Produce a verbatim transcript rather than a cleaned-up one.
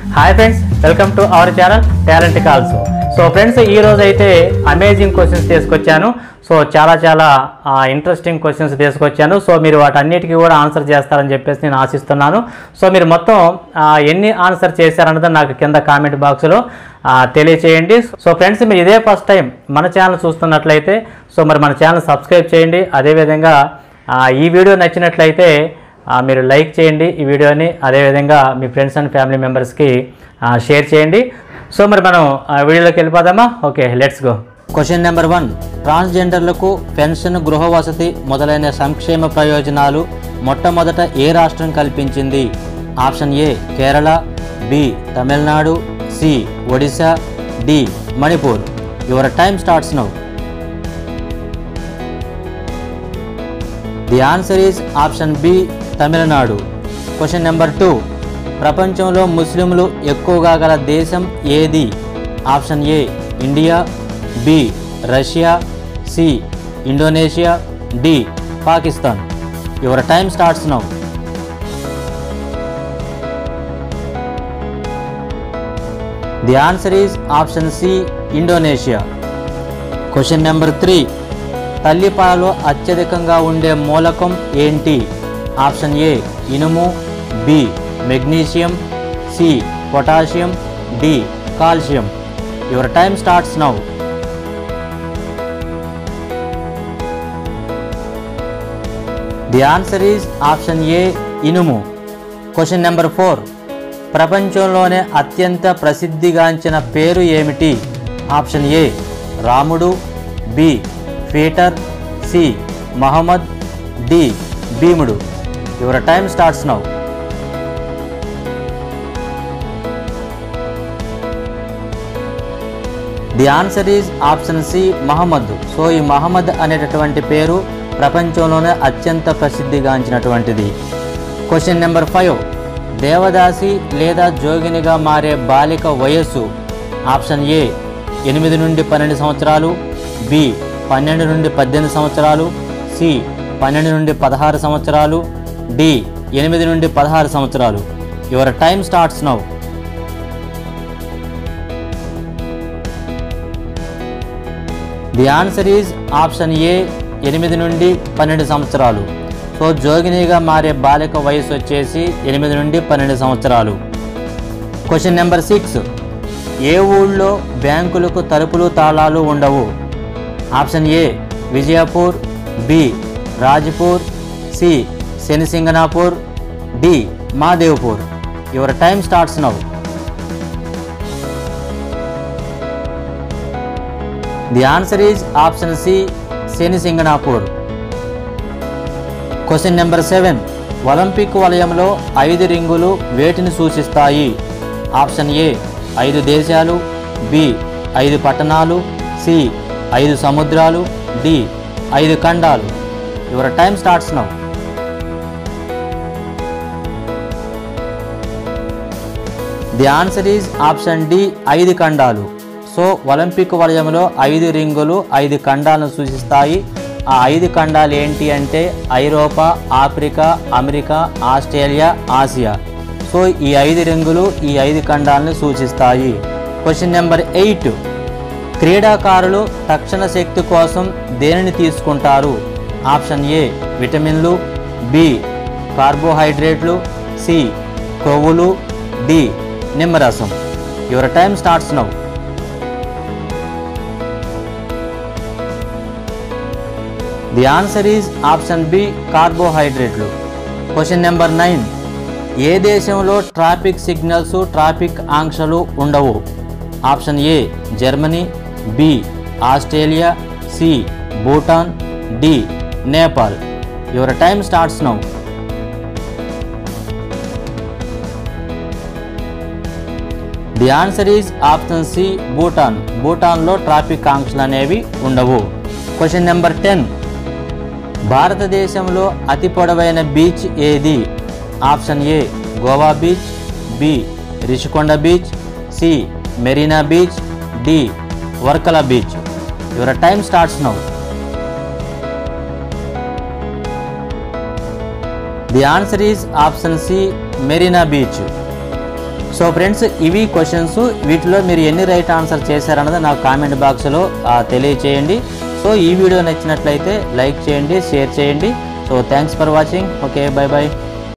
Hi friends, welcome to our channel talent calls. So friends, ఈ రోజు అయితే amazing questions తీసుకొచ్చాను. సో చాలా చాలా ఇంట్రెస్టింగ్ క్వశ్చన్స్ తీసుకొచ్చాను. సో మీరు వాటన్నిటికీ కూడా ఆన్సర్ చేస్తారని చెప్పేసి నేను ఆశిస్తున్నాను. సో మీరు మొత్తం ఎన్ని ఆన్సర్ చేశారన్నది నాకు కింద కామెంట్ బాక్స్లో తెలియచేయండి. సో ఫ్రెండ్స్, మీరు ఇదే ఫస్ట్ టైం మన ఛానల్ చూస్తున్నట్లయితే సో మరి మన ఛానల్ సబ్స్క్రైబ్ చేయండి. అదేవిధంగా ఈ వీడియో నచ్చినట్లయితే మీరు లైక్ చేయండి ఈ వీడియోని. అదేవిధంగా మీ ఫ్రెండ్స్ అండ్ ఫ్యామిలీ మెంబర్స్కి షేర్ చేయండి. సో మరి మనం వీడియోలోకి వెళ్ళిపోదామా? Okay, let's go. Question number one. ట్రాన్స్జెండర్లకు పెన్షన్, గృహ వసతి మొదలైన సంక్షేమ ప్రయోజనాలు మొట్టమొదట ఏ రాష్ట్రం కల్పించింది? Option A Kerala, B Tamil Nadu, C Odisha, D Manipur. Your time starts now. The answer is option B Tamil Nadu. Question number two. ప్రపంచంలో ముస్లింలు ఎక్కువగా గల దేశం ఏది? Option A India, B Russia, C Indonesia, D Pakistan. Your time starts now. The answer is option C Indonesia. Question number three. తల్లిపాలలో అత్యధికంగా ఉండే మూలకం ఏంటి? ఆప్షన్ ఏ ఇనుము, B magnesium, C potassium, D calcium. Your time starts now. The answer is option A ఇనుము. Question number four. ప్రపంచంలోనే అత్యంత ప్రసిద్ధిగాంచిన పేరు ఏమిటి? Option A Ramudu, B Peter, C Muhammad, D Bheemudu. Your time starts now. The answer is option C Muhammad. So ఈ మహమ్మద్ అనేటటువంటి పేరు ప్రపంచంలోనే అత్యంత ప్రసిద్ధిగాంచినటువంటిది. Question number five. దేవదాసి లేదా జోగినిగా మారే బాలిక వయస్సు? ఆప్షన్ ఏ ఎనిమిది నుండి పన్నెండు సంవత్సరాలు, బి పన్నెండు నుండి పద్దెనిమిది సంవత్సరాలు, సి పన్నెండు నుండి పదహారు సంవత్సరాలు, డి ఎనిమిది నుండి పదహారు సంవత్సరాలు. Your time starts now. The answer is option A ఎనిమిది నుండి పన్నెండు సంవత్సరాలు. సో జోగినిగా మారే బాలిక వయసు వచ్చేసి ఎనిమిది నుండి పన్నెండు సంవత్సరాలు. Question number six. ఏ ఊళ్ళో బ్యాంకులకు తలుపులు తాళాలు ఉండవు? Option A Vijayapur, B Rajpur, C Shani Shingnapur, D Madevpur. Your time starts now. The answer is option C Shani Shingnapur. Question number seven. Olympic వలయంలో ఐదు రింగులు వేటిని సూచిస్తాయి? ఆప్షన్ ఏ ఐదు దేశాలు, బి ఐదు పట్టణాలు, సి ఐదు సముద్రాలు, డి ఐదు ఖండాలు. Your time starts now. The answer is option D ఐదు ఖండాలు. సో ఒలింపిక్ వలయంలో ఐదు రింగులు ఐదు ఖండాలను సూచిస్తాయి. ఆ ఐదు ఖండాలు ఏంటి అంటే ఐరోపా, Africa, America, Australia, Asia. So ఈ ఐదు రింగులు ఈ ఐదు ఖండాలను సూచిస్తాయి. Question number eight. క్రీడాకారులు తక్షణ శక్తి కోసం దేనిని తీసుకుంటారు? ఆప్షన్ ఏ విటమిన్లు, బి కార్బోహైడ్రేట్లు, సి కొవ్వులు, డి నిమ్మరసం. Your time starts now. The answer is option B కార్బోహైడ్రేట్లు. Question number nine. ఏ దేశంలో ట్రాఫిక్ సిగ్నల్స్, ట్రాఫిక్ ఆంక్షలు ఉండవు? Option A Germany, B Australia, C Bhutan, D Nepal. Your time starts now. The answer is option C Bhutan. భూటాన్లో traffic ఆంక్షలు అనేవి ఉండవు. Question number ten. భారతదేశంలో అతి పొడవైన బీచ్ ఏది? Option A Goa beach, B Rishikonda beach, C Marina beach, D Varkala beach. Your time starts now. The answer is option C Marina beach. So friends, ఇవి questions. వీటిలో మీరు ఎన్ని రైట్ ఆన్సర్ చేశారన్నది నాకు కామెంట్ బాక్స్లో తెలియచేయండి. సో ఈ వీడియో నచ్చినట్లయితే లైక్ చేయండి, షేర్ చేయండి. So thanks for watching. Okay, bye bye.